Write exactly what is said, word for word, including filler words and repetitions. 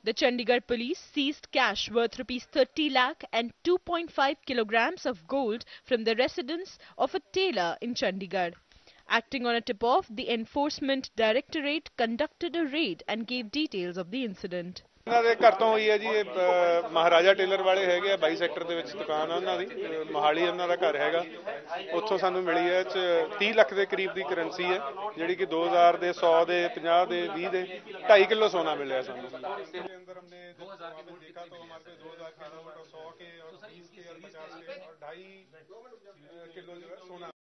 The Chandigarh police seized cash worth rupees thirty lakh and two point five kilograms of gold from the residence of a tailor in Chandigarh. Acting on a tip-off, the Enforcement Directorate conducted a raid and gave details of the incident. ਇਹਨਾਂ ਦੇ ਘਰ ਤੋਂ ਹੋਈ ਹੈ ਜੀ ਇਹ Maharaja tailor ਵਾਲੇ ਹੈਗੇ ਆ ਬਾਈ ਸੈਕਟਰ ਦੇ ਵਿੱਚ ਦੁਕਾਨ ਆ ਉਹਨਾਂ ਦੀ ਮੋਹਾਲੀ ਉਹਨਾਂ ਦਾ ਘਰ ਹੈਗਾ ਉੱਥੋਂ ਸਾਨੂੰ ਮਿਲੀ ਹੈ ਚ तीस ਲੱਖ ਦੇ ਕਰੀਬ ਦੀ ਕਰੰਸੀ ਹੈ ਜਿਹੜੀ ਕਿ दो हज़ार ਦੇ सौ ਦੇ पचास ਦੇ बीस ਦੇ ढाई किलो सोना मिला ਸਾਨੂੰ इसके अंदर हमने देखा तो हमारे पे दो हज़ार के नोट और सौ के और बीस के और पचास के और ढाई किलो जो है सोना